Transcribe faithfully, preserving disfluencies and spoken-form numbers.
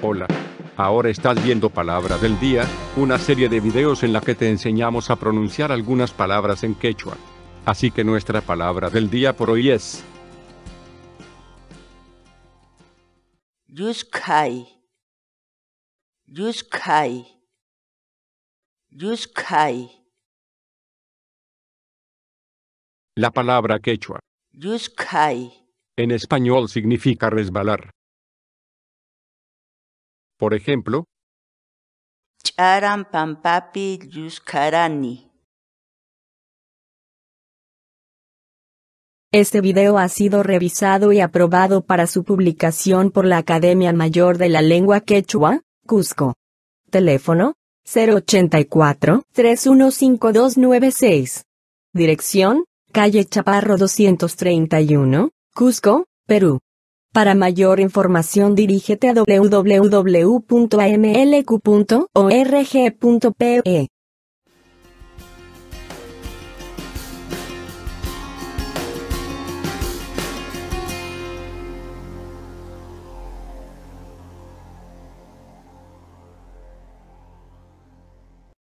Hola. Ahora estás viendo Palabra del Día, una serie de videos en la que te enseñamos a pronunciar algunas palabras en quechua. Así que nuestra palabra del día por hoy es Yuskay, Yuskay, Yuskay, la palabra quechua. Yuskay, En español significa resbalar. Por ejemplo, Charan pampapi Yuskarani. Este video ha sido revisado y aprobado para su publicación por la Academia Mayor de la Lengua Quechua, Cusco. Teléfono, cero ochenta y cuatro, tres uno cinco dos nueve seis. Dirección, calle Chaparro doscientos treinta y uno, Cusco, Perú. Para mayor información dirígete a doble u doble u doble u punto a m l q punto org punto p e.